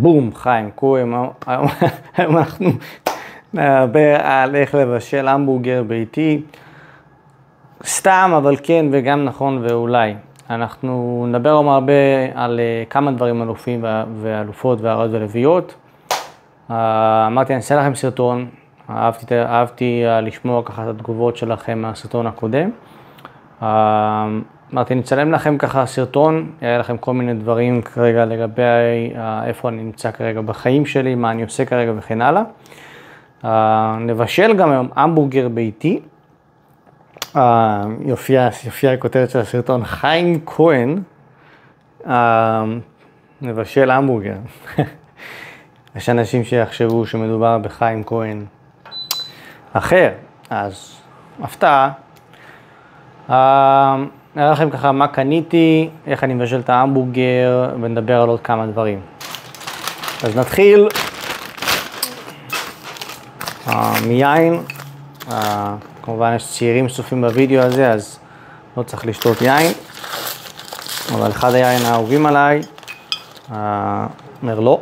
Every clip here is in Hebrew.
בום, חיים כהן, היום אנחנו נדבר על איך לבשל המבורגר ביתי, סתם אבל כן וגם נכון ואולי. אנחנו נדבר הרבה על כמה דברים אלופים ואלופות והרעות ולוויות. אמרתי, אני אעשה לכם סרטון, אהבתי לשמוע ככה את התגובות שלכם מהסרטון הקודם. אמרתי, נצלם לכם ככה סרטון, יהיה לכם כל מיני דברים כרגע לגבי איפה אני נמצא כרגע בחיים שלי, מה אני עושה כרגע וכן הלאה. נבשל גם היום המבורגר ביתי. יופיע הכותרת של הסרטון, חיים כהן, נבשל המבורגר. יש אנשים שיחשבו שמדובר בחיים כהן אחר, אז הפתעה. נראה לכם ככה מה קניתי, איך אני מבשל את ההמבורגר, ונדבר על עוד כמה דברים. אז נתחיל מיין. כמובן יש צעירים צופים בווידאו הזה, אז לא צריך לשתות יין. אבל אחד היין האהובים עליי, מרלו,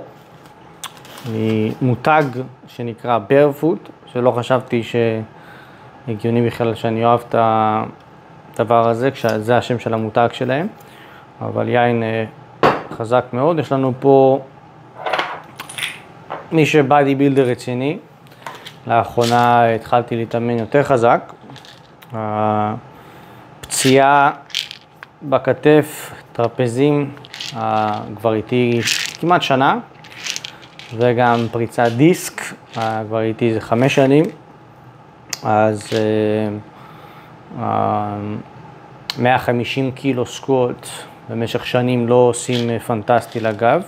ממותג שנקרא ברפוט, שלא חשבתי שהגיוני בכלל שאני אוהב את הדבר הזה, כשזה השם של המותג שלהם, אבל יין חזק מאוד. יש לנו פה מי שבאדי בילדר רציני, לאחרונה התחלתי להתאמן יותר חזק, פציעה בכתף, טרפזים, כבר איתי כמעט שנה, וגם פריצת דיסק, כבר איתי זה 5 שנים, אז 150 קילו סקווט במשך שנים לא עושים פנטסטי לגב.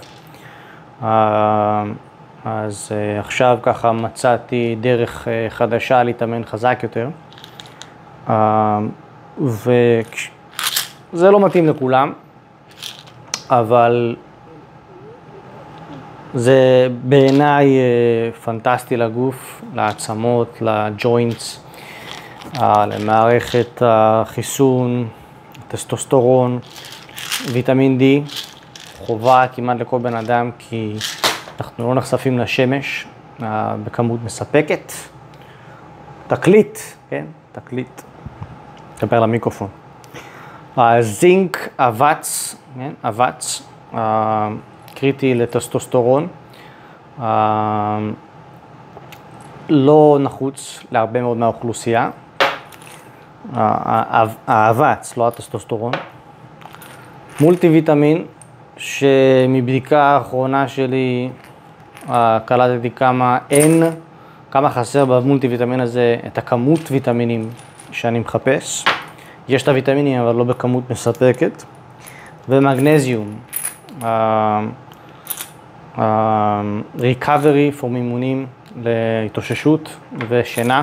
אז עכשיו ככה מצאתי דרך חדשה להתאמן חזק יותר. וזה לא מתאים לכולם, אבל זה בעיניי פנטסטי לגוף, לעצמות, לג'וינטס, למערכת החיסון, טסטוסטרון, ויטמין D, חובה כמעט לכל בן אדם, כי אנחנו לא נחשפים לשמש בכמות מספקת. תקליט, כן? תקליט. דבר למיקרופון. זינק, אבץ, כן? אבץ, קריטי לטסטוסטרון. לא נחוץ להרבה מאוד מהאוכלוסייה. האבץ, לא הטסטוסטרון. מולטי ויטמין, שמבדיקה האחרונה שלי קלטתי כמה חסר במולטי ויטמין הזה, את הכמות ויטמינים שאני מחפש. יש את הוויטמינים אבל לא בכמות מספקת. ומגנזיום, ריקאברי, פורם אימונים להתאוששות ושינה.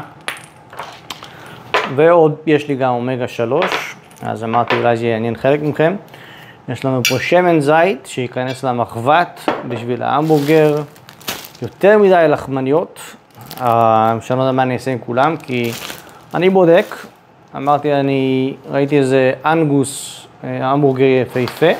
ועוד יש לי גם אומגה 3, אז אמרתי אולי זה יעניין חלק מכם. יש לנו פה שמן זית שייכנס למחבת בשביל ההמבורגר, יותר מדי לחמניות, שאני לא יודע מה אני אעשה עם כולם, כי אני בודק, אמרתי ראיתי איזה אנגוס המבורגר יפהפה,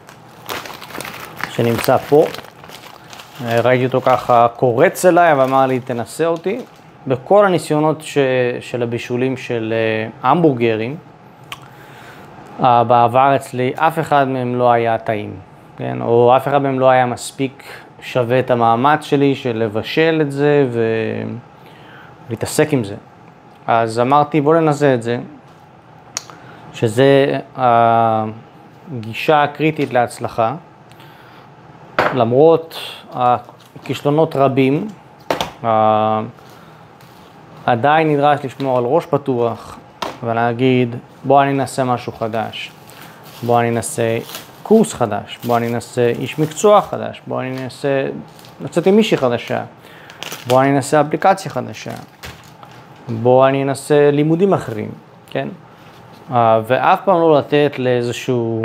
שנמצא פה, ראיתי אותו ככה קורץ אליי, ואמר לי תנסה אותי. בכל הניסיונות של הבישולים של המבורגרים, בעבר אצלי אף אחד מהם לא היה טעים, כן? או אף אחד מהם לא היה מספיק שווה את המאמץ שלי של לבשל את זה ולהתעסק עם זה. אז אמרתי בוא ננסה את זה, שזה הגישה הקריטית להצלחה. למרות כישלונות רבים, עדיין נדרש לשמור על ראש פתוח ולהגיד בוא אני אנסה משהו חדש, בוא אני אנסה קורס חדש, בוא אני אנסה איש מקצוע חדש, בוא אני אנסה לצאת עם מישהי חדשה, בוא אני אנסה אפליקציה חדשה, בוא אני אנסה לימודים אחרים, כן? ואף פעם לא לתת לאיזשהו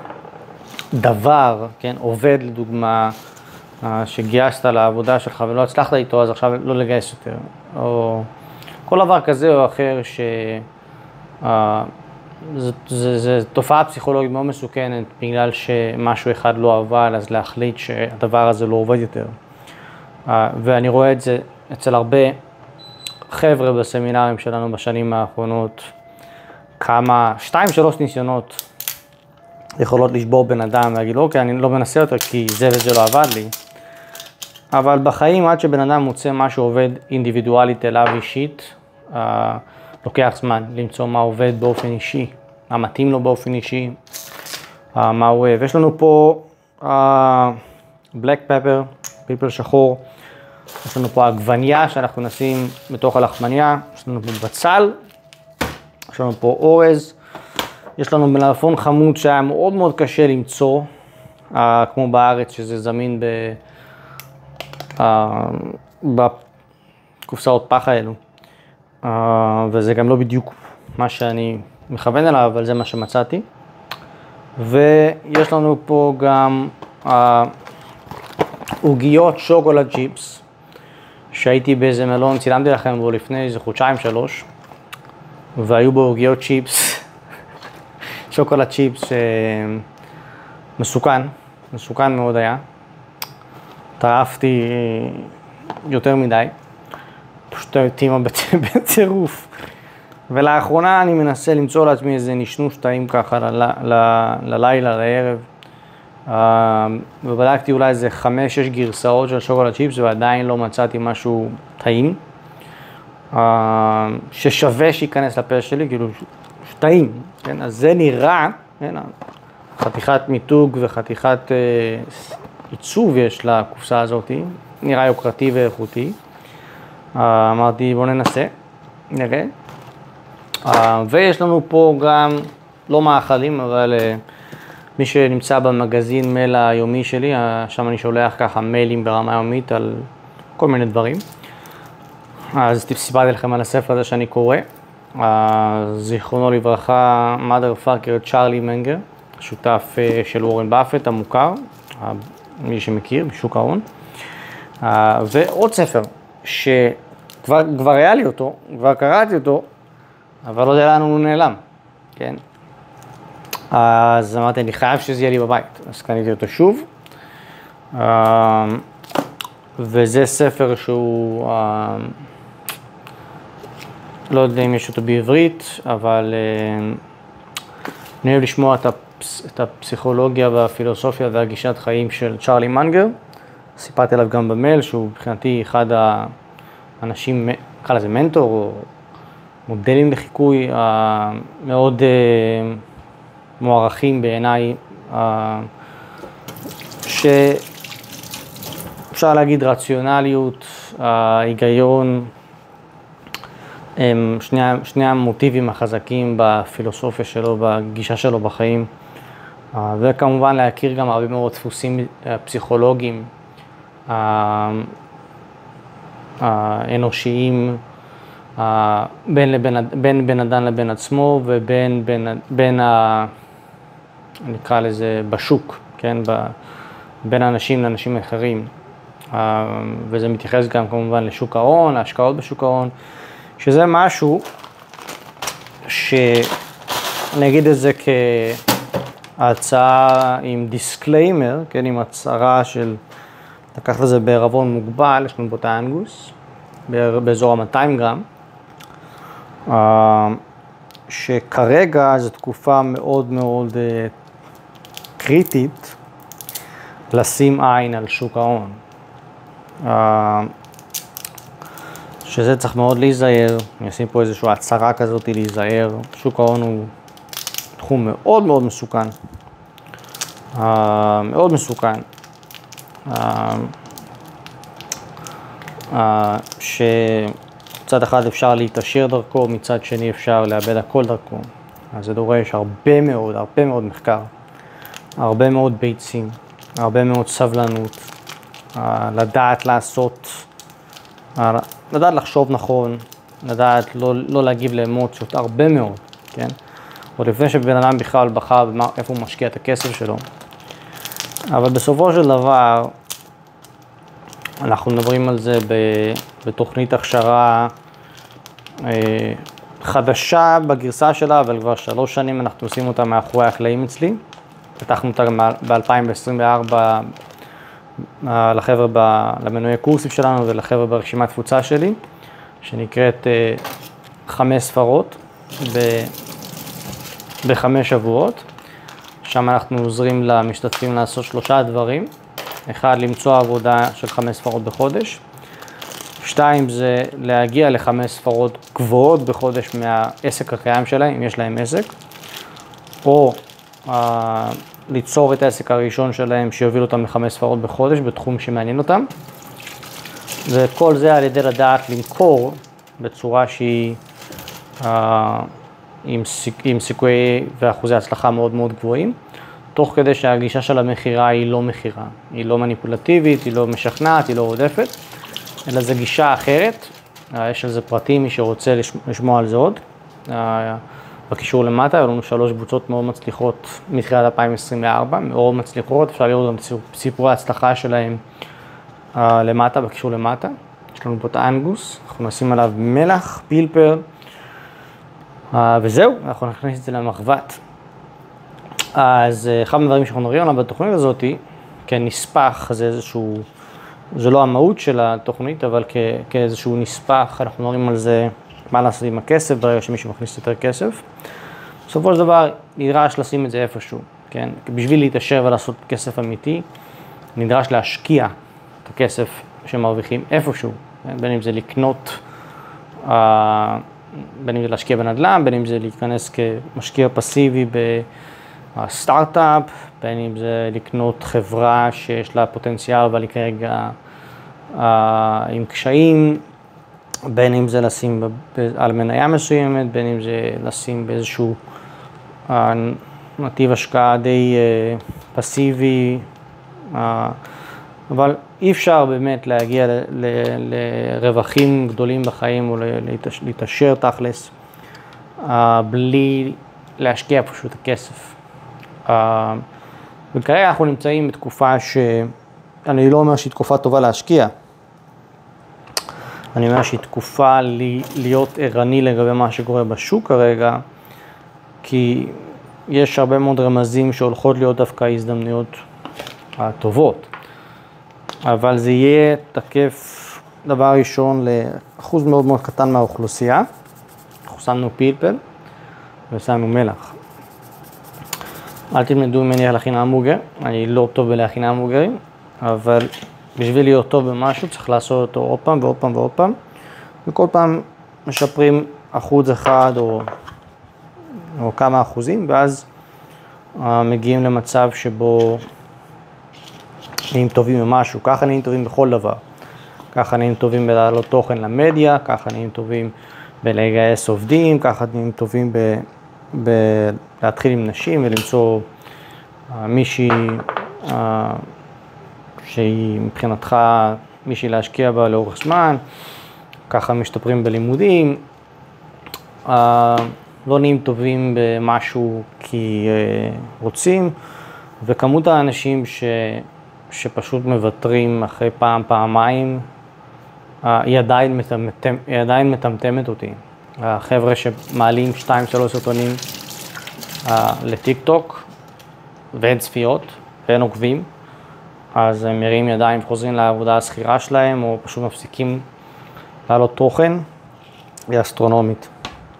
דבר, כן? עובד לדוגמה, שגייסת לעבודה שלך ולא הצלחת איתו, אז עכשיו לא לגייס יותר, או כל דבר כזה או אחר זו תופעה פסיכולוגית מאוד מסוכנת, בגלל שמשהו אחד לא עבד, אז להחליט שהדבר הזה לא עובד יותר. ואני רואה את זה אצל הרבה חבר'ה בסמינרים שלנו בשנים האחרונות, 2-3 ניסיונות יכולות לשבור בן אדם ולהגיד, אוקיי, אני לא מנסה יותר כי זה וזה לא עבד לי. אבל בחיים, עד שבן אדם מוצא משהו עובד אינדיבידואלית אליו אישית, לוקח זמן למצוא מה עובד באופן אישי, מה מתאים לו באופן אישי, מה הוא אוהב. יש לנו פה בלק פפר, פלפל שחור, יש לנו פה עגבניה שאנחנו נשים בתוך הלחמניה, יש לנו פה בצל, יש לנו פה אורז, יש לנו מלפפון חמוד שהיה מאוד מאוד קשה למצוא, כמו בארץ שזה זמין בקופסאות פח האלו. וזה גם לא בדיוק מה שאני מכוון אליו, אבל זה מה שמצאתי. ויש לנו פה גם עוגיות שוקולד צ'יפס, שהייתי באיזה מלון, צילמתי לכם בו לפני איזה 2-3 חודשים, והיו בו עוגיות צ'יפס, שוקולד צ'יפס מסוכן מאוד היה. טרפתי יותר מדי. פשוט התאימה בצירוף. ולאחרונה אני מנסה למצוא לעצמי איזה נשנוש טעים ככה ללילה, לערב. ובדקתי אולי איזה 5-6 גרסאות של שוקולד צ'יפס ועדיין לא מצאתי משהו טעים. ששווה שייכנס לפה שלי, כאילו טעים. כן? אז זה נראה, כן? חתיכת מיתוג וחתיכת עיצוב יש לקופסה הזאת. נראה יוקרתי ואיכותי. אמרתי בוא ננסה, נראה. ויש לנו פה גם לא מאכלים, אבל מי שנמצא במגזין מייל היומי שלי, שם אני שולח ככה מיילים ברמה יומית על כל מיני דברים. אז סיפרתי לכם על הספר הזה שאני קורא. זיכרונו לברכה, mother fucker צ'רלי מנגר, שותף של וורן באפט המוכר, מי שמכיר, בשוק ההון. ועוד ספר שכבר היה לי אותו, כבר קראתי אותו, אבל לא יודע לאן הוא נעלם, כן? אז אמרתי, אני חייב שזה יהיה לי בבית, אז קניתי אותו שוב. וזה ספר שהוא, לא יודע אם יש אותו בעברית, אבל אני אוהב לשמוע את הפסיכולוגיה והפילוסופיה והגישת חיים של צ'רלי מנגר. סיפרתי עליו גם במייל, שהוא מבחינתי אחד האנשים, נקרא לזה מנטור, או מודלים לחיקוי מאוד מוערכים בעיניי, שאפשר להגיד רציונליות, היגיון, שני המוטיבים החזקים בפילוסופיה שלו, בגישה שלו בחיים, וכמובן להכיר גם הרבה מאוד דפוסים פסיכולוגיים, האנושיים, בין בן אדם לבין עצמו ובין נקרא לזה בשוק, כן? בין אנשים לאנשים אחרים. וזה מתייחס גם כמובן לשוק ההון, ההשקעות בשוק ההון, שזה משהו שאני אגיד את זה כהצעה עם דיסקליימר, כן? עם הצהרה של לקחת לזה בערבון מוגבל, יש לנו פה את האנגוס, באזור ה-200 גרם, שכרגע זו תקופה מאוד מאוד קריטית לשים עין על שוק ההון. שזה צריך מאוד להיזהר, אני אשים פה איזושהי הצהרה כזאת להיזהר. שוק ההון הוא תחום מאוד מאוד מסוכן, מאוד מסוכן. שמצד אחד אפשר להתעשר דרכו, מצד שני אפשר לאבד הכל דרכו. אז זה דורש הרבה מאוד מחקר, הרבה מאוד ביצים, הרבה מאוד סבלנות, לדעת לדעת לחשוב נכון, לדעת לא להגיב לאמוציות, הרבה מאוד, כן? עוד לפני שבן אדם בכלל בחר איפה הוא משקיע את הכסף שלו. אבל בסופו של דבר, אנחנו מדברים על זה בתוכנית הכשרה חדשה בגרסה שלה, אבל כבר 3 שנים אנחנו עושים אותה מאחורי הקלעים אצלי. פתחנו אותה ב-2024 לחבר'ה, למנויי קורסים שלנו ולחבר'ה ברשימת תפוצה שלי, שנקראת 5 ספרות ב5 שבועות. שם אנחנו עוזרים למשתתפים לעשות 3 דברים. 1, למצוא עבודה של 5 ספרות בחודש. 2, זה להגיע ל5 ספרות גבוהות בחודש מהעסק הקיים שלהם, אם יש להם עסק. או ליצור את העסק הראשון שלהם שיוביל אותם ל5 ספרות בחודש בתחום שמעניין אותם. וכל זה על ידי לדעת למכור בצורה שהיא עם סיכויי ואחוזי הצלחה מאוד מאוד גבוהים, תוך כדי שהגישה של המחירה היא לא מחירה, היא לא מניפולטיבית, היא לא משכנעת, היא לא עודפת, אלא זו גישה אחרת. יש על זה פרטים, מי שרוצה לשמוע על זה עוד. בקישור למטה, היו לנו 3 קבוצות מאוד מצליחות מתחילת 2024, מאוד מצליחות, אפשר לראות גם סיפורי ההצלחה שלהם למטה, בקישור למטה. יש לנו פה את האנגוס, אנחנו נשים עליו מלח, פלפל, וזהו, אנחנו נכניס את זה למחבת. אז אחד מהדברים שאנחנו נראים עליו בתוכנית הזאת, כנספח, זה איזשהו, זה לא המהות של התוכנית, אבל כאיזשהו נספח, אנחנו נראים על זה מה לעשות עם הכסף ברגע שמישהו מכניס יותר כסף. בסופו של דבר נדרש לשים את זה איפשהו, כן? בשביל להתעשר ולעשות כסף אמיתי, נדרש להשקיע את הכסף שמרוויחים איפשהו, בין אם זה לקנות, בין אם זה להשקיע בנדל"ן, בין אם זה להיכנס כמשקיע פסיבי בסטארט-אפ, בין אם זה לקנות חברה שיש לה פוטנציאל אבל היא כרגע עם קשיים, בין אם זה לשים על מניה מסוימת, בין אם זה לשים באיזשהו נתיב השקעה די פסיבי, אבל אי אפשר באמת להגיע לרווחים גדולים בחיים או להתעשר תכלס בלי להשקיע פשוט הכסף. וכרגע אנחנו נמצאים בתקופה שאני לא אומר שהיא תקופה טובה להשקיע, אני אומר שהיא תקופה להיות ערני לגבי מה שקורה בשוק כרגע, כי יש הרבה מאוד רמזים שהולכות להיות דווקא הזדמנויות טובות. אבל זה יהיה תקף דבר ראשון לאחוז מאוד מאוד קטן מהאוכלוסייה. אנחנו שמנו פלפל ושמנו מלח. אל תלמדו ממני להכין המבורגר, אני לא טוב בלהכין המבורגרים, אבל בשביל להיות טוב במשהו צריך לעשות אותו עוד פעם ועוד פעם ועוד פעם, וכל פעם משפרים 1% או כמה אחוזים, ואז מגיעים למצב שבו נהיים טובים במשהו. ככה נהיים טובים בכל דבר. ככה נהיים טובים בלהעלות תוכן למדיה, ככה נהיים טובים בלגייס עובדים, ככה נהיים טובים להתחיל עם נשים ולמצוא מישהי שהיא מבחינתך מישהי להשקיע בה לאורך זמן, ככה משתפרים בלימודים, לא נהיים טובים במשהו כי רוצים, וכמות האנשים שפשוט מוותרים אחרי פעם, פעמיים, היא עדיין מטמטמת אותי. החבר'ה שמעלים 2-3 סרטונים לטיק טוק ואין צפיות ואין עוקבים, אז הם מרים ידיים וחוזרים לעבודה הסחירה שלהם, או פשוט מפסיקים לעלות תוכן, היא אסטרונומית.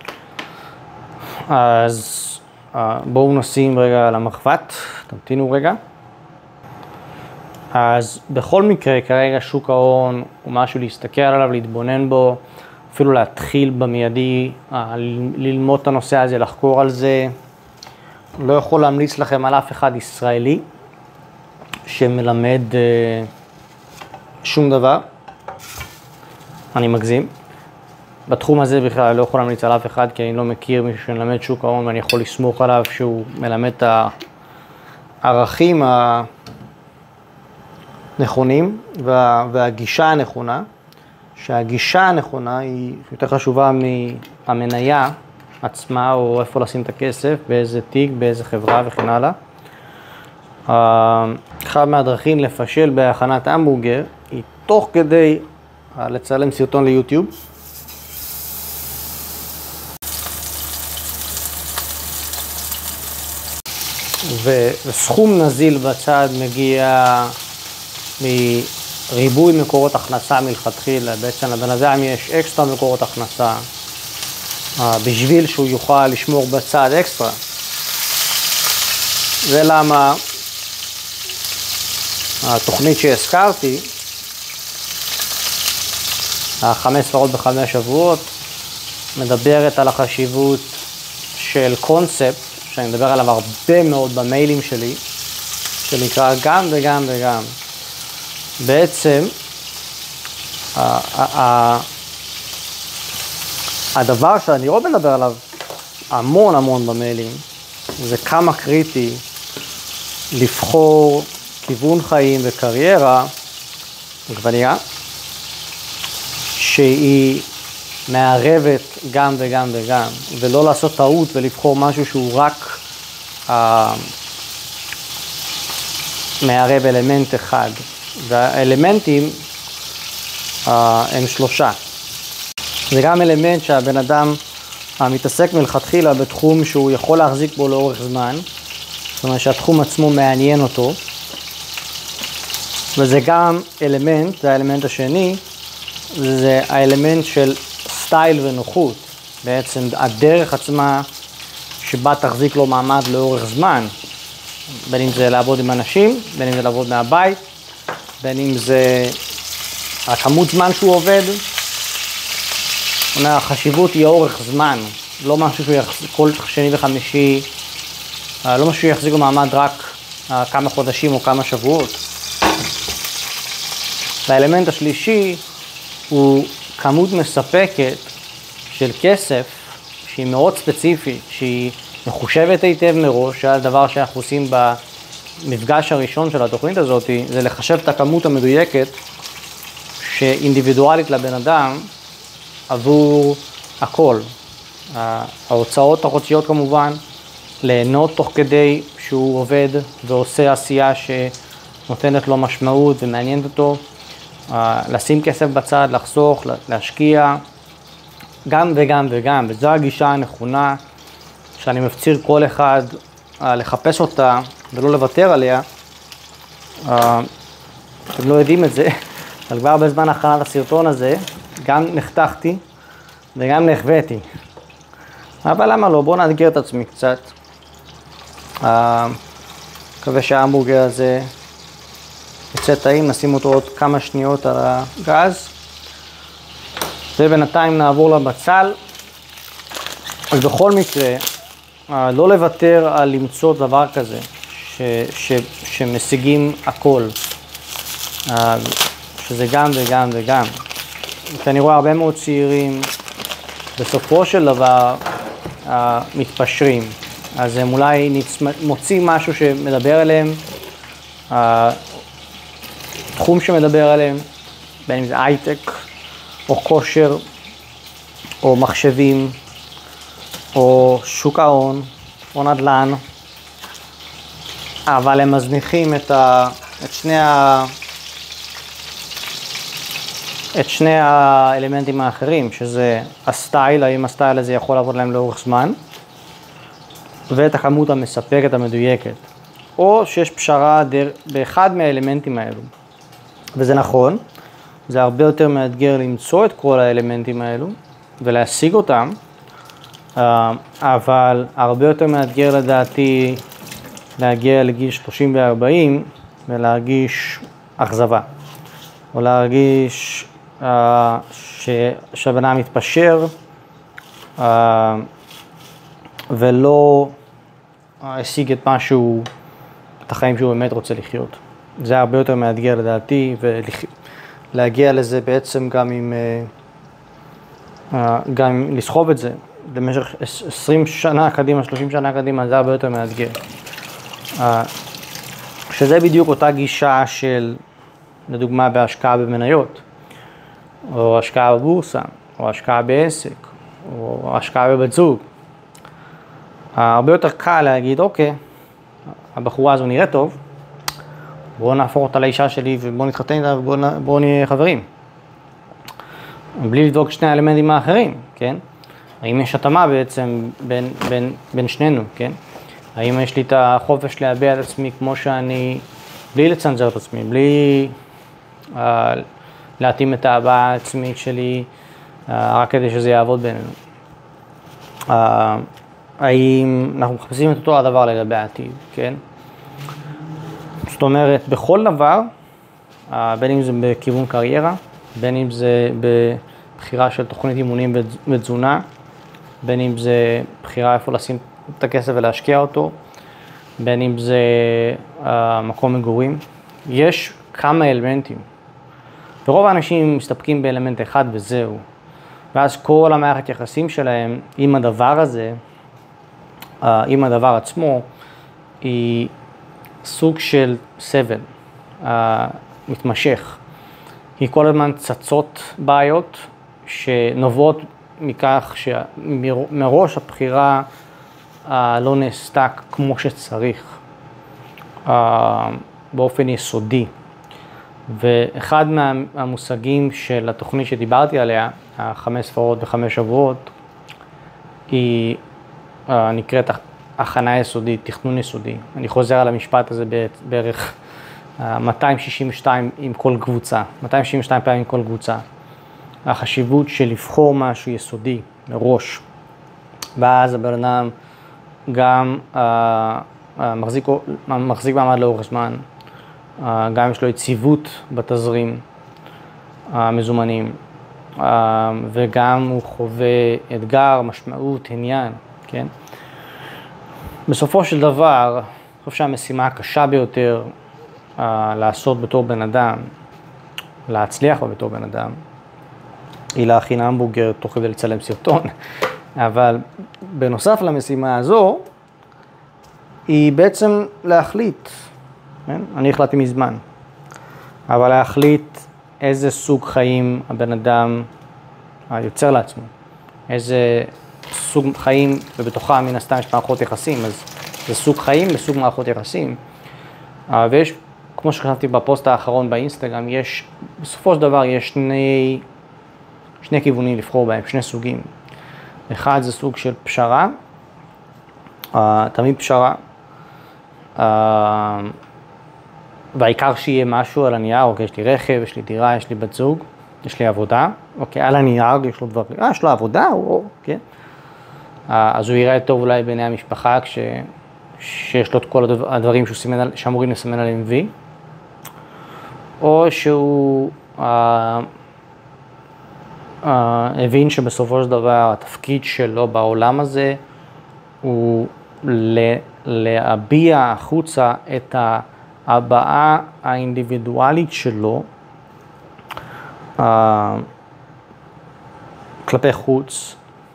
אז בואו נשים רגע על המחבת, תמתינו רגע. אז בכל מקרה, כרגע שוק ההון הוא משהו להסתכל עליו, להתבונן בו, אפילו להתחיל במיידי, ללמוד את הנושא הזה, לחקור על זה. לא יכול להמליץ לכם על אף אחד ישראלי שמלמד שום דבר, אני מגזים. בתחום הזה בכלל לא יכול להמליץ על אף אחד, כי אני לא מכיר מישהו שמלמד שוק ההון ואני יכול לסמוך עליו שהוא מלמד את הערכים הנכונים והגישה הנכונה, שהגישה הנכונה היא יותר חשובה מהמניה עצמה, או איפה לשים את הכסף, באיזה תיק, באיזה חברה וכן הלאה. אחד מהדרכים לפשל בהכנת המבורגר היא תוך כדי לצלם סרטון ליוטיוב. וסכום נזיל בצד מגיע מריבוי מקורות הכנסה מלכתחילה. בעצם לבן אדם יש אקסטרה מקורות הכנסה בשביל שהוא יוכל לשמור בצד אקסטרה. ולמה התוכנית שהזכרתי, 5 ספרות ב5 שבועות, מדברת על החשיבות של קונספט, שאני מדבר עליו הרבה מאוד במיילים שלי, שנקרא גם וגם וגם. בעצם, הדבר שאני לא מדבר עליו המון במיילים, זה כמה קריטי לבחור כיוון חיים וקריירה, עגבנייה, שהיא מערבת גם וגם וגם, ולא לעשות טעות ולבחור משהו שהוא רק מערב אלמנט אחד. והאלמנטים הם 3. זה גם אלמנט שהבן אדם מתעסק מלכתחילה בתחום שהוא יכול להחזיק בו לאורך זמן, זאת אומרת שהתחום עצמו מעניין אותו, וזה גם אלמנט, זה האלמנט השני, זה האלמנט של סטייל ונוחות, בעצם הדרך עצמה שבה תחזיק לו מעמד לאורך זמן, בין אם זה לעבוד עם אנשים, בין אם זה לעבוד מהבית, בין אם זה הכמות זמן שהוא עובד. החשיבות היא אורך זמן, לא משהו שהוא יחזיק כל שני וחמישי, לא משהו שיחזיק לו מעמד רק כמה חודשים או כמה שבועות. והאלמנט השלישי הוא כמות מספקת של כסף שהיא מאוד ספציפית, שהיא מחושבת היטב מראש. הדבר שאנחנו עושים במפגש הראשון של התוכנית הזאת, זה לחשב את הכמות המדויקת שאינדיבידואלית לבן אדם עבור הכל. ההוצאות החודשיות כמובן, ליהנות תוך כדי שהוא עובד ועושה עשייה שנותנת לו משמעות ומעניינת אותו, לשים כסף בצד, לחסוך, להשקיע, גם וגם וגם. וזו הגישה הנכונה שאני מפציר כל אחד לחפש אותה ולא לוותר עליה. אתם לא יודעים את זה, אבל כבר בזמן הכנת הסרטון הזה גם נחתכתי וגם נחוויתי. אבל למה לא? בואו נאתגר את עצמי קצת. מקווה שההמבורגר הזה יצא טעים, נשים אותו עוד כמה שניות על הגז. ובינתיים נעבור לבצל. אז בכל מקרה, לא לוותר על למצוא דבר כזה, שמשיגים הכל. שזה גם וגם וגם. כי אני רואה הרבה מאוד צעירים, בסופו של דבר, מתפשרים. אז הם אולי מוצאים משהו שמדבר עליהם, תחום שמדבר עליהם, בין אם זה הייטק, או כושר, או מחשבים, או שוק ההון, או נדל"ן, אבל הם מזניחים את שני האלמנטים האחרים, שזה הסטייל, האם הסטייל הזה יכול לעבוד להם לאורך זמן, ואת הכמות המספקת המדויקת, או שיש פשרה באחד מהאלמנטים האלו. וזה נכון, זה הרבה יותר מאתגר למצוא את כל האלמנטים האלו ולהשיג אותם, אבל הרבה יותר מאתגר לדעתי להגיע לגיל 30 ו-40 ולהרגיש אכזבה, או להרגיש שהבן מתפשר ולא השיג את משהו, את החיים שהוא באמת רוצה לחיות. זה הרבה יותר מאתגר לדעתי, ולהגיע לזה בעצם גם לסחוב את זה במשך 20 שנה קדימה, 30 שנה קדימה, זה הרבה יותר מאתגר. שזה בדיוק אותה גישה של, לדוגמה, בהשקעה במניות, או השקעה בבורסה, או השקעה בעסק, או השקעה בבת זוג. הרבה יותר קל להגיד, אוקיי, הבחורה הזו נראית טוב, בואו נהפוך אותה לאישה שלי ובואו נתחתן איתה ובואו נהיה חברים. בלי לבדוק שני האלמנטים האחרים, כן? האם יש התאמה בעצם בין שנינו, כן? האם יש לי את החופש להביע את עצמי כמו שאני, בלי לצנזר את עצמי, בלי להתאים את ההבעה העצמית שלי, רק כדי שזה יעבוד בינינו. האם אנחנו מחפשים את אותו הדבר לגבי העתיד, כן? זאת אומרת, בכל דבר, בין אם זה בכיוון קריירה, בין אם זה בבחירה של תוכנית אימונים ותזונה, בין אם זה בחירה איפה לשים את הכסף ולהשקיע אותו, בין אם זה מקום מגורים, יש כמה אלמנטים. ורוב האנשים מסתפקים באלמנט אחד וזהו. ואז כל המערכת יחסים שלהם עם הדבר הזה, עם הדבר עצמו, היא סוג של סבל מתמשך. היא כל הזמן צצות בעיות שנובעות מכך שמראש הבחירה לא נעשתה כמו שצריך, באופן יסודי. ואחד מהמושגים של התוכנית שדיברתי עליה, 5 ספרות ו5 שבועות, היא נקראת הכנה יסודית, תכנון יסודי. אני חוזר על המשפט הזה בערך 262 עם כל קבוצה, 262 פעמים עם כל קבוצה. החשיבות של לבחור משהו יסודי מראש, ואז הבן אדם גם מחזיק מעמד לאורך זמן, גם יש לו יציבות בתזרים המזומנים, וגם הוא חווה אתגר, משמעות, עניין, כן? בסופו של דבר, אני חושב שהמשימה הקשה ביותר לעשות בתור בן אדם, להצליח בתור בן אדם, היא להכין המבורגר תוך כדי לצלם סרטון, אבל בנוסף למשימה הזו, היא בעצם להחליט, כן? אני החלטתי מזמן, אבל להחליט איזה סוג חיים הבן אדם יוצר לעצמו, איזה סוג חיים, ובתוכה מן הסתם יש מערכות יחסים, אז זה סוג חיים בסוג מערכות יחסים. ויש, כמו שכתבתי בפוסט האחרון באינסטגרם, יש, בסופו של דבר יש שני כיוונים לבחור בהם, שני סוגים. אחד זה סוג של פשרה, תמיד פשרה, והעיקר שיהיה משהו על הנייר, אוקיי, יש לי רכב, יש לי דירה, יש לי בת זוג, יש לי עבודה, אוקיי, על הנייר יש לו דברים, יש לו עבודה, כן? אז הוא יראה טוב אולי בעיני המשפחה שיש לו את כל הדברים שאמורים לסמן עליהם וי, או שהוא הבין שבסופו של דבר התפקיד שלו בעולם הזה הוא להביע החוצה את ההבעה האינדיבידואלית שלו כלפי חוץ,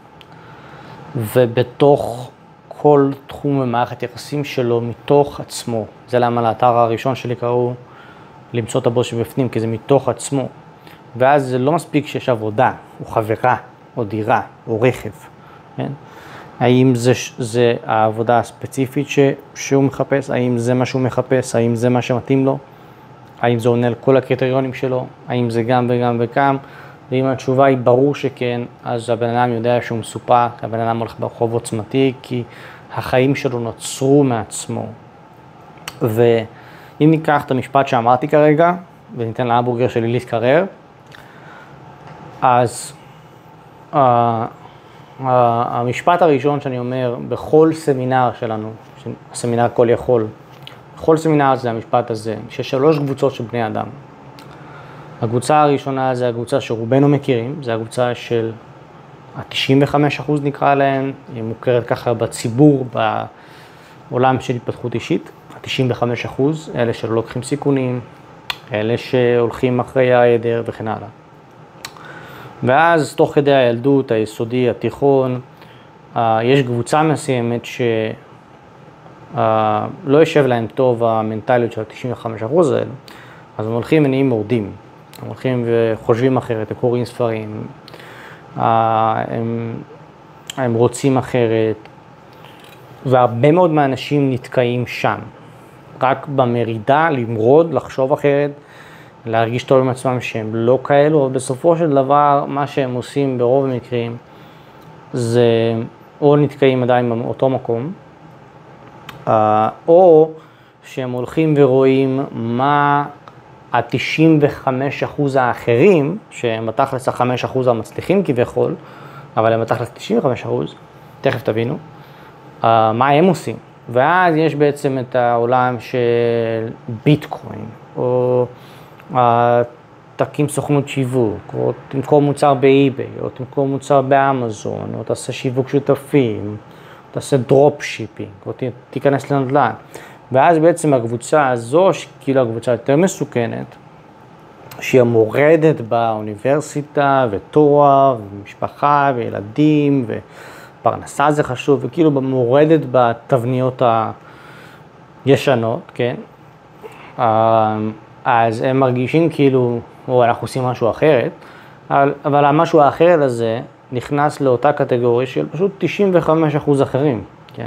ובתוך כל תחום ומערכת יחסים שלו מתוך עצמו. זה למה לאתר הראשון שלי קראו למצוא את הבוס שבפנים, כי זה מתוך עצמו. ואז זה לא מספיק שיש עבודה, או חברה, או דירה, או רכב. כן? האם זה העבודה הספציפית שהוא מחפש? האם זה מה שהוא מחפש? האם זה מה שמתאים לו? האם זה עונה לכל הקריטריונים שלו? האם זה גם וגם וגם? ואם התשובה היא ברור שכן, אז הבן אדם יודע שהוא מסופק, הבן אדם הולך ברחוב עוצמתי, כי החיים שלו נוצרו מעצמו. ואם ניקח את המשפט שאמרתי כרגע, וניתן להמבורגר שלי להתקרר, אז המשפט הראשון שאני אומר בכל סמינר שלנו, הסמינר כל יכול, בכל סמינר זה המשפט הזה, שיש 3 קבוצות של בני אדם. הקבוצה הראשונה זה הקבוצה שרובנו מכירים, זה הקבוצה של ה-95% נקרא להם, היא מוכרת ככה בציבור, בעולם של התפתחות אישית, ה-95%, אלה שלא לוקחים סיכונים, אלה שהולכים אחרי העדר וכן הלאה. ואז תוך כדי הילדות, היסודי, התיכון, יש קבוצה מסוימת שלא יושב להם טוב המנטליות של ה-95% האלה, אז הם הולכים ונהיים מורדים. הם הולכים וחושבים אחרת, הם קוראים ספרים, הם רוצים אחרת, והרבה מאוד מהאנשים נתקעים שם. רק במרידה, למרוד, לחשוב אחרת, להרגיש טוב עם עצמם שהם לא כאלו, אבל בסופו של דבר, מה שהם עושים ברוב המקרים, זה או נתקעים עדיין באותו מקום, או שהם הולכים ורואים מה ה-95% האחרים, שהם בתכלס ה-5% המצליחים כביכול, אבל הם בתכלס 95%, תכף תבינו, מה הם עושים. ואז יש בעצם את העולם של ביטקוין, או תקים סוכנות שיווק, או תמכור מוצר באיביי, או תמכור מוצר באמזון, או תעשה שיווק שותפים, או תעשה דרופ שיפינג, או תיכנס לנדל"ן. ואז בעצם הקבוצה הזו, שכאילו הקבוצה יותר מסוכנת, שהיא מורדת באוניברסיטה, ותואר, ומשפחה, וילדים, ופרנסה זה חשוב, וכאילו מורדת בתבניות הישנות, כן? אז הם מרגישים כאילו, או אנחנו עושים משהו אחרת, אבל המשהו האחר הזה נכנס לאותה קטגוריה של פשוט 95% אחרים, כן?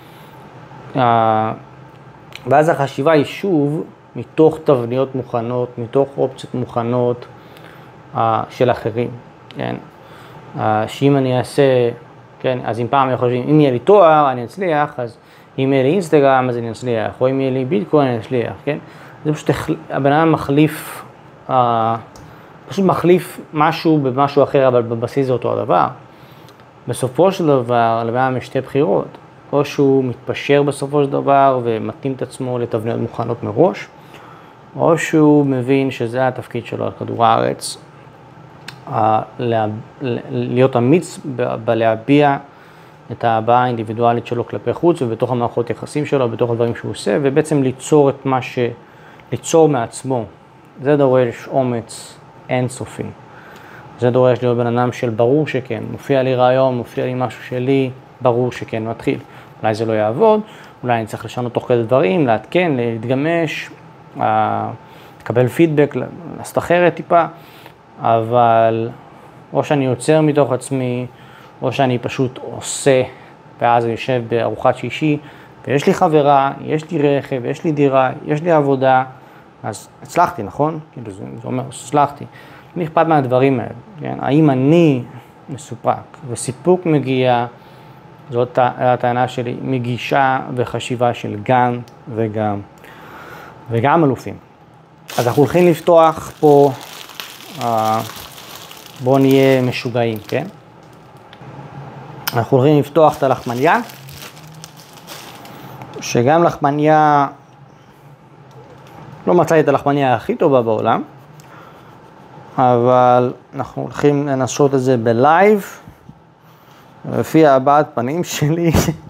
ואז החשיבה היא שוב מתוך תבניות מוכנות, מתוך אופציות מוכנות של אחרים, כן? שאם אני אעשה, כן, אז אם פעם חושבים, אם יהיה לי תואר אני אצליח, אז אם יהיה לי אינסטגרם אז אני אצליח, או אם יהיה לי ביטקוין אני אצליח, כן? זה פשוט, הבן אדם מחליף, פשוט מחליף משהו במשהו אחר, אבל בבסיס זה אותו הדבר. בסופו של דבר, לבן אדם יש שתי בחירות. או שהוא מתפשר בסופו של דבר ומתאים את עצמו לתבניות מוכנות מראש, או שהוא מבין שזה התפקיד שלו על כדור הארץ, להיות אמיץ בלהביע את ההבעה האינדיבידואלית שלו כלפי חוץ ובתוך המערכות יחסים שלו, בתוך הדברים שהוא עושה, ובעצם ליצור את מה ליצור מעצמו. זה דורש אומץ אינסופי. זה דורש להיות בן אדם של ברור שכן, מופיע לי רעיון, מופיע לי משהו שלי, ברור שכן, מתחיל. אולי זה לא יעבוד, אולי אני צריך לשנות תוך כדי דברים, להתקן, להתגמש, לקבל פידבק, לעשות אחרת טיפה, אבל או שאני יוצר מתוך עצמי, או שאני פשוט עושה, ואז אני יושב בארוחת שישי, ויש לי חברה, יש לי רכב, יש לי דירה, יש לי עבודה, אז הצלחתי, נכון? כאילו זה אומר, הצלחתי. אני אכפת מהדברים האלה, כן? האם אני מסופק וסיפוק מגיע, זאת הטענה שלי, מגישה וחשיבה של גם וגם, וגם אלופים. אז אנחנו הולכים לפתוח פה, בואו נהיה משוגעים, כן? אנחנו הולכים לפתוח את הלחמניה, שגם לחמניה, לא מצאתי את הלחמניה הכי טובה בעולם, אבל אנחנו הולכים לנסות את זה בלייב, לפי הבעת פנים שלי,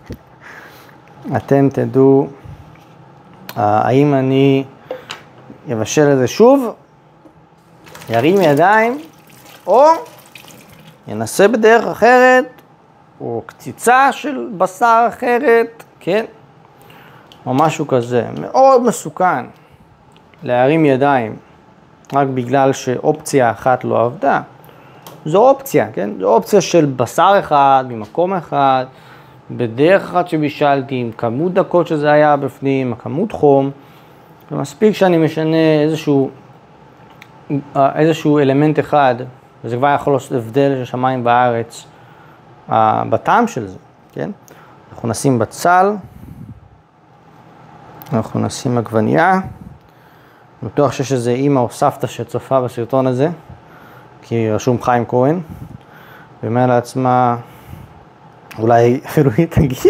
אתם תדעו האם אני אבשל את זה שוב, ירים ידיים, או ינסה בדרך אחרת, או קציצה של בשר אחרת, כן? או משהו כזה. מאוד מסוכן להרים ידיים, רק בגלל שאופציה אחת לא עבדה. זו אופציה, כן? זו אופציה של בשר אחד, ממקום אחד, בדרך אחת שבישלתי, עם כמות דקות שזה היה בפנים, כמות חום, ומספיק שאני משנה איזשהו אלמנט אחד, וזה כבר יכול לעשות הבדל של שמיים בארץ, בטעם של זה, כן? אנחנו נשים בצל, אנחנו נשים עגבנייה, בטוח שיש איזה אמא או סבתא שצופה בסרטון הזה, כי רשום חיים כהן, ואומר לעצמה, אולי אפילו היא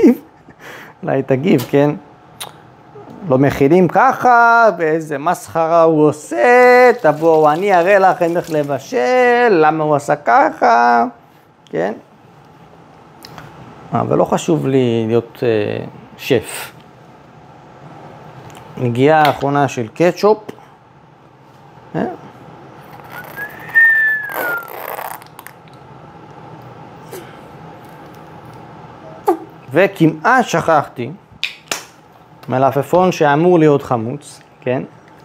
תגיב, כן? לא מכינים ככה, ואיזה מסחרה הוא עושה, תבואו, אני אראה לכם איך לבשל, למה הוא עשה ככה, כן? אבל לא חשוב לי להיות שף. נגיעה האחרונה של קטשופ, וכמעט שכחתי, מלפפון שאמור להיות חמוץ, כן?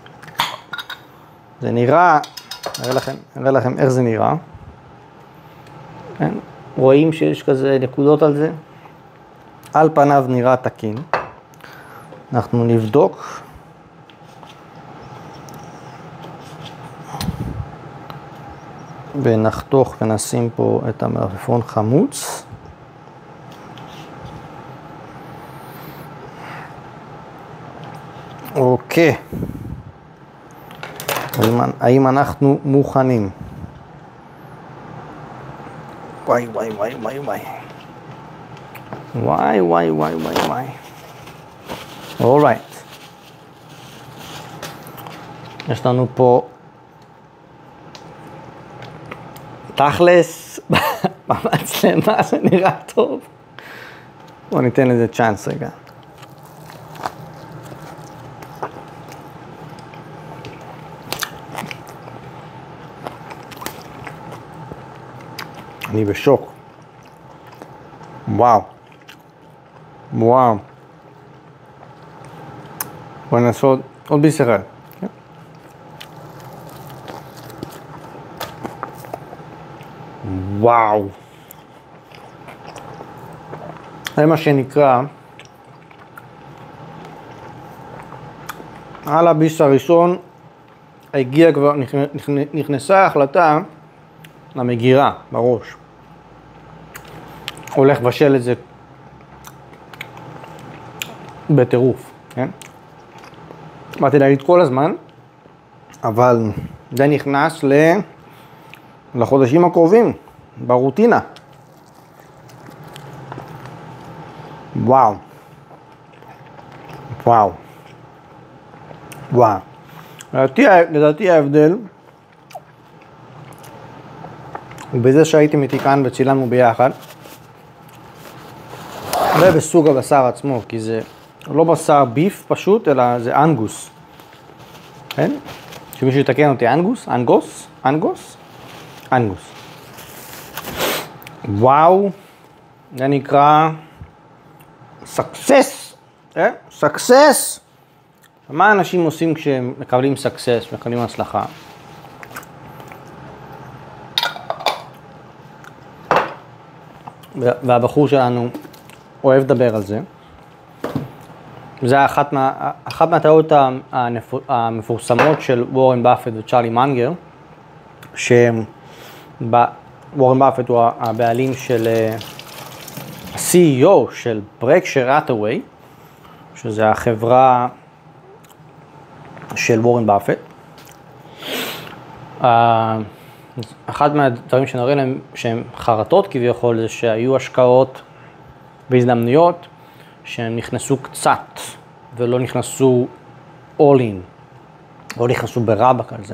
זה נראה, אראה לכם איך זה נראה. כן? רואים שיש כזה נקודות על זה? על פניו נראה תקין. אנחנו נבדוק. ונחתוך ונשים פה את המלפפון חמוץ. אוקיי. האם אנחנו מוכנים? וואי, וואי, וואי, וואי, וואי. וואי, וואי, וואי, וואי, וואי. אולרייט. יש לנו פה תכלס במצלמה, זה נראה טוב. בואו ניתן לזה צ'אנס רגע. אני בשוק. וואו. וואו. בואו נעשה עוד ביס אחד. וואו. זה מה שנקרא, על הביס הראשון הגיע כבר, נכנסה ההחלטה למגירה בראש. הולך לבשל את זה בטירוף, כן? באתי להגיד כל הזמן, אבל זה נכנס לחודשים הקרובים, ברוטינה. וואו. וואו. וואו. לדעתי ההבדל הוא בזה שהייתם איתי כאן וצילמנו ביחד. ובסוג הבשר עצמו, כי זה לא בשר ביף פשוט, אלא זה אנגוס. כן? שמישהו יתקן אותי, אנגוס? אנגוס? אנגוס? אנגוס. וואו, זה נקרא סקסס. סקסס. מה אנשים עושים כשהם מקבלים סקסס, מקבלים הצלחה? והבחור שלנו אוהב לדבר על זה. זה אחת מהטעויות המפורסמות של וורן באפט וצ'רלי מנגר, וורן באפט הוא הבעלים של ה-CEO של ברקשר האת'ווי, שזה החברה של וורן באפט. אחד מהדברים שנראה להם שהם חרטות כביכול, זה שהיו השקעות בהזדמנויות שהם נכנסו קצת ולא נכנסו all in, לא נכנסו ברבק על זה.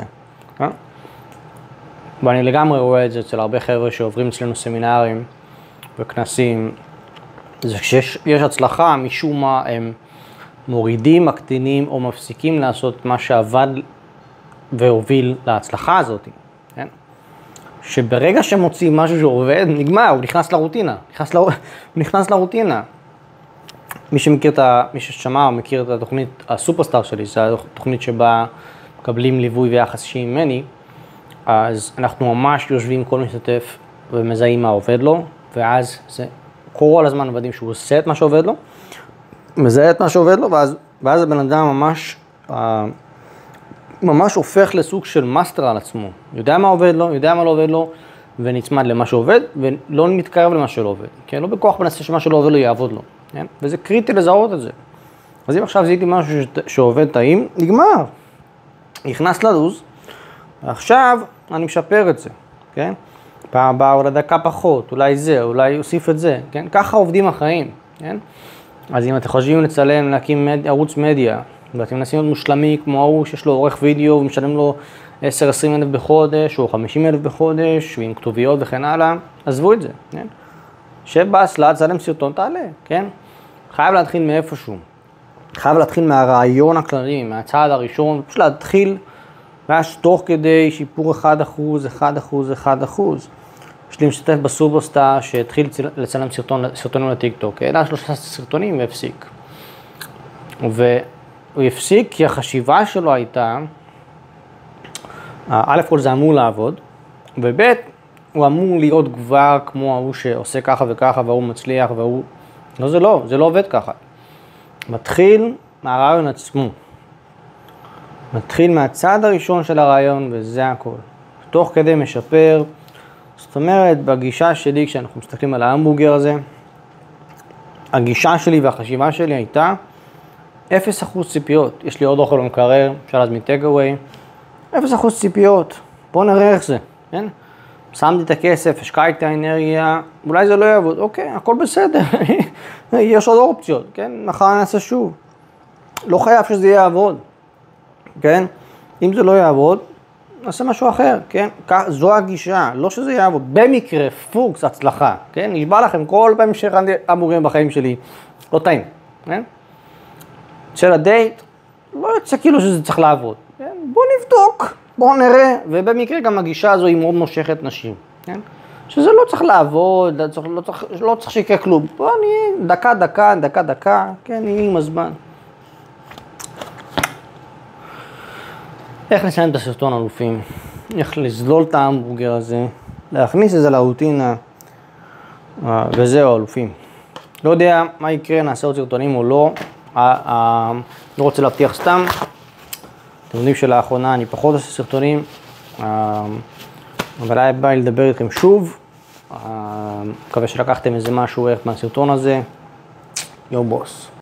ואני לגמרי רואה את זה אצל הרבה חבר'ה שעוברים אצלנו סמינרים וכנסים. זה כשיש הצלחה, משום מה הם מורידים, מקטינים או מפסיקים לעשות מה שעבד והוביל להצלחה הזאת. כן? שברגע שמוצאים משהו שעובד, נגמר, הוא נכנס לרוטינה. הוא נכנס לרוטינה. מי ששמע או מכיר את התוכנית הסופרסטאר שלי, זו התוכנית שבה מקבלים ליווי ויחס אישי ממני, אז אנחנו ממש יושבים כל משתתף ומזהים מה עובד לו, ואז זה כל הזמן עובדים שהוא עושה את מה שעובד לו, מזהה את מה שעובד לו, ואז הבן אדם ממש הופך לסוג של מאסטר על עצמו. יודע מה עובד לו, יודע מה לא עובד לו, ונצמד למה שעובד, ולא מתקרב למה שלא עובד. כן? לא בכוח מנסה שמה שלא עובד לו יעבוד לו. כן? וזה קריטי לזהות את זה. אז אם עכשיו זיהיתי משהו שעובד טעים, נגמר. נכנס ללוז, ועכשיו אני משפר את זה. כן? פעם הבאה אולי דקה פחות, אולי זה, אולי אוסיף את זה. כן? ככה עובדים החיים. כן? אז אם אתם חושבים לצלם, להקים ערוץ מדיה, ואתם מנסים להיות מושלמי כמו ההוא שיש לו עורך וידאו ומשלם לו 10-20 אלף בחודש או 50 אלף בחודש ועם כתוביות וכן הלאה, עזבו את זה, כן? שב באסלה, צלם סרטון, תעלה, כן? חייב להתחיל מאיפשהו. חייב להתחיל מהרעיון הכללי, מהצעד הראשון, פשוט להתחיל, ואז תוך כדי שיפור 1%, 1%, 1%. יש לי משתתף בסופרסטאר שהתחיל לצלם סרטונים לטיקטוק, העלה 3 סרטונים והפסיק. הוא הפסיק כי החשיבה שלו הייתה, א' כל זה אמור לעבוד, וב' הוא אמור להיות כבר כמו ההוא שעושה ככה וככה והוא מצליח והוא... לא, זה לא עובד ככה. מתחיל מהרעיון עצמו. מתחיל מהצעד הראשון של הרעיון וזה הכל. תוך כדי משפר. זאת אומרת, בגישה שלי כשאנחנו מסתכלים על ההמבורגר הזה, הגישה שלי והחשיבה שלי הייתה 0% ציפיות. יש לי עוד אוכל במקרר, אפשר להזמין טייק-אווי. 0% ציפיות. בואו נראה איך זה, כן? שמתי את הכסף, השקעתי את האנרגיה, אולי זה לא יעבוד, אוקיי, הכל בסדר. יש עוד אופציות, כן? מחר נעשה שוב. לא חייב שזה יעבוד, כן? אם זה לא יעבוד, נעשה משהו אחר, כן? זו הגישה, לא שזה יעבוד. במקרה, פוקס, הצלחה, כן? נשבע לכם כל פעם שאכלתי המבורגרים בחיים שלי, לא טעים, כן? של הדייט, לא יוצא כאילו שזה צריך לעבוד, כן? בוא נבדוק, בוא נראה, ובמקרה גם הגישה הזו היא מאוד מושכת נשים, כן? שזה לא צריך לעבוד, לא צריך שיקרה כלום. בוא נהיה דקה, כן? נהיה עם הזמן. איך לסיים את הסרטון אלופים? איך לזלול את ההמבורגר הזה, להכניס את זה לרוטינה, וזהו אלופים. לא יודע מה יקרה, נעשה עוד סרטונים או לא, לא רוצה להבטיח סתם. אתם יודעים שלאחרונה אני פחות עושה סרטונים, אבל היה בא לדבר איתכם שוב. מקווה שלקחתם איזה משהו ערך מהסרטון הזה. יו בוס.